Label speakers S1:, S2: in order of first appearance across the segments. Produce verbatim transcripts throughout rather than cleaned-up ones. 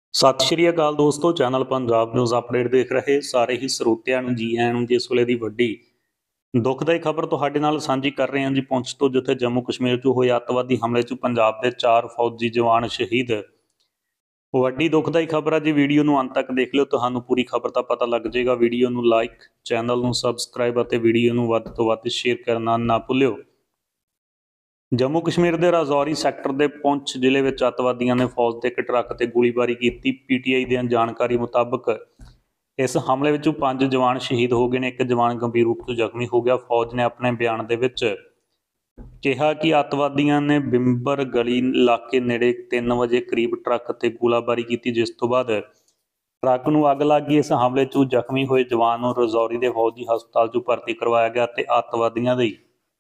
S1: ਸਤਿ ਸ਼੍ਰੀ ਅਕਾਲ ਦੋਸਤੋ, channel Punjab news update ਦੇਖ ਰਹੇ ਸਾਰੇ ਹੀ ਸਰੋਤਿਆਂ ਨੂੰ ਜੀ ਆਇਆਂ ਨੂੰ। ਜਿਸ ਵੇਲੇ ਦੀ ਵੱਡੀ ਦੁਖਦਾਈ ਖਬਰ ਤੁਹਾਡੇ ਨਾਲ ਸਾਂਝੀ ਕਰ ਰਹੇ ਹਾਂ ਜੀ। ਪੁੰਛ ਤੋਂ ਜਿੱਥੇ ਜੰਮੂ ਕਸ਼ਮੀਰ 'ਚ ਹੋਏ ਅੱਤਵਾਦੀ ਹਮਲੇ 'ਚ ਪੰਜਾਬ ਦੇ ਚਾਰ ਫੌਜੀ ਜਵਾਨ ਸ਼ਹੀਦ। ਵੱਡੀ ਦੁਖਦਾਈ ਖਬਰ ਹੈ ਜੀ। ਵੀਡੀਓ ਨੂੰ ਅੰਤ ਤੱਕ ਦੇਖ ਲਿਓ, ਤੁਹਾਨੂੰ ਪੂਰੀ ਖਬਰ ਦਾ ਪਤਾ ਲੱਗ ਜਾਏਗਾ। ਵੀਡੀਓ ਨੂੰ ਲਾਈਕ, ਚੈਨਲ ਨੂੰ ਸਬਸਕ੍ਰਾਈਬ ਅਤੇ ਵੀਡੀਓ ਨੂੰ ਵੱਧ ਤੋਂ ਵੱਧ ਸ਼ੇਅਰ ਕਰਨਾ ਨਾ ਭੁੱਲਿਓ। ਜੰਮੂ ਕਸ਼ਮੀਰ ਦੇ ਰਾਜੌਰੀ ਸੈਕਟਰ ਦੇ ਪੁੰਛ ਜ਼ਿਲ੍ਹੇ ਵਿੱਚ ਅੱਤਵਾਦੀਆਂ ਨੇ ਫੌਜ ਦੇ ਇੱਕ ਟਰੱਕ ਤੇ ਗੋਲੀਬਾਰੀ ਕੀਤੀ। ਪੀਟੀਆਈ ਦੀਆਂ ਜਾਣਕਾਰੀ ਮੁਤਾਬਕ ਇਸ ਹਮਲੇ ਵਿੱਚੋਂ ਪੰਜ ਜਵਾਨ ਸ਼ਹੀਦ ਹੋ ਗਏ ਨੇ, ਇੱਕ ਜਵਾਨ ਗੰਭੀਰ ਰੂਪ ਤੋਂ ਜ਼ਖਮੀ ਹੋ ਗਿਆ। ਫੌਜ ਨੇ ਆਪਣੇ ਬਿਆਨ ਦੇ ਵਿੱਚ ਕਿਹਾ ਕਿ ਅੱਤਵਾਦੀਆਂ ਨੇ ਬਿੰਬਰ ਗਲੀ ਇਲਾਕੇ ਨੇੜੇ ਤਿੰਨ ਵਜੇ ਕਰੀਬ ਟਰੱਕ ਤੇ ਗੋਲਾਬਾਰੀ ਕੀਤੀ, ਜਿਸ ਤੋਂ ਬਾਅਦ ਟਰੱਕ ਨੂੰ ਅੱਗ ਲੱਗ ਗਈ। ਇਸ ਹਮਲੇ 'ਚ ਜ਼ਖਮੀ ਹੋਏ ਜਵਾਨ ਨੂੰ ਰਾਜੌਰੀ ਦੇ ਫੌਜੀ ਹਸਪਤਾਲ 'ਚ ਭਰਤੀ ਕਰਵਾਇਆ ਗਿਆ ਤੇ ਅੱਤਵਾਦੀਆਂ ਦੀ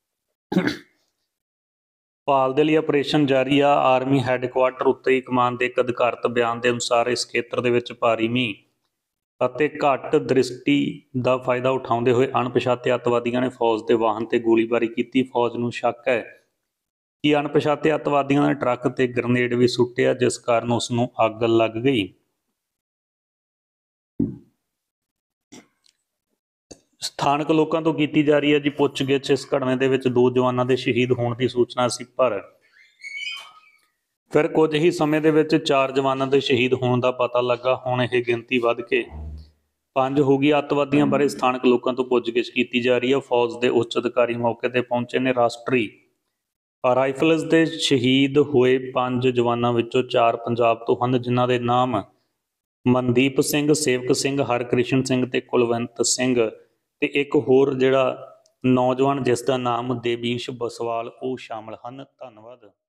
S1: ਭਾਲ ਦੇ ਲਈ ਆਪਰੇਸ਼ਨ ਜਾਰੀ ਆ। ਆਰਮੀ ਹੈੱਡਕੁਆਰਟਰ ਉੱਤੇ ਕਮਾਨ ਦੇ ਇੱਕ ਅਧਿਕਾਰਤ ਬਿਆਨ ਦੇ ਅਨੁਸਾਰ ਇਸ ਖੇਤਰ ਦੇ ਵਿੱਚ ਭਾਰੀ ਮੀਂਹ ਅਤੇ ਘੱਟ ਦ੍ਰਿਸ਼ਟੀ ਦਾ ਫਾਇਦਾ ਉਠਾਉਂਦੇ ਹੋਏ ਅਣਪਛਾਤੇ ਅੱਤਵਾਦੀਆਂ ਨੇ ਫੌਜ ਦੇ ਵਾਹਨ ਤੇ ਗੋਲੀਬਾਰੀ ਕੀਤੀ। ਫੌਜ ਨੂੰ ਸ਼ੱਕ ਹੈ ਕਿ ਅਣਪਛਾਤੇ ਅੱਤਵਾਦੀਆਂ ਨੇ ਟਰੱਕ ਤੇ ਗ੍ਰਨੇਡ ਵੀ ਸੁੱਟਿਆ, ਜਿਸ ਕਾਰਨ ਉਸ ਨੂੰ ਅੱਗ ਲੱਗ ਗਈ। ਸਥਾਨਕ ਲੋਕਾਂ ਤੋਂ ਕੀਤੀ ਜਾ ਰਹੀ ਹੈ ਜੀ ਪੁੱਛਗਿੱਛ। ਇਸ ਘਟਨਾ ਦੇ ਵਿੱਚ ਦੋ ਜਵਾਨਾਂ ਦੇ ਸ਼ਹੀਦ ਹੋਣ ਦੀ ਸੂਚਨਾ ਸੀ, ਪਰ ਫਿਰ ਕੁਝ ਹੀ ਸਮੇਂ ਦੇ ਵਿੱਚ ਚਾਰ ਜਵਾਨਾਂ ਦੇ ਸ਼ਹੀਦ ਹੋਣ ਦਾ ਪਤਾ ਲੱਗਾ। ਹੁਣ ਇਹ ਗਿਣਤੀ ਵੱਧ ਕੇ ਪੰਜ ਹੋ ਗਈ। ਅੱਤਵਾਦੀਆਂ ਬਾਰੇ ਸਥਾਨਕ ਲੋਕਾਂ ਤੋਂ ਪੁੱਛਗਿੱਛ ਕੀਤੀ ਜਾ ਰਹੀ ਹੈ। ਫੌਜ ਦੇ ਉੱਚ ਅਧਿਕਾਰੀ ਮੌਕੇ ਤੇ ਪਹੁੰਚੇ ਨੇ। ਰਾਸ਼ਟਰੀ ਰਾਈਫਲਜ਼ ਦੇ ਸ਼ਹੀਦ ਹੋਏ ਪੰਜ ਜਵਾਨਾਂ ਵਿੱਚੋਂ ਚਾਰ ਪੰਜਾਬ ਤੋਂ ਹਨ, ਜਿਨ੍ਹਾਂ ਦੇ ਨਾਮ ਮਨਦੀਪ ਸਿੰਘ, ਸੇਵਕ ਸਿੰਘ, ਹਰਕ੍ਰਿਸ਼ਨ ਸਿੰਘ ਤੇ ਕੁਲਵੰਤ ਸਿੰਘ, ਤੇ ਇੱਕ ਹੋਰ ਜਿਹੜਾ ਨੌਜਵਾਨ ਜਿਸ ਦਾ ਨਾਮ ਦੇਵੀਸ਼ ਬਸਵਾਲ, ਉਹ ਸ਼ਾਮਲ ਹਨ। ਧੰਨਵਾਦ।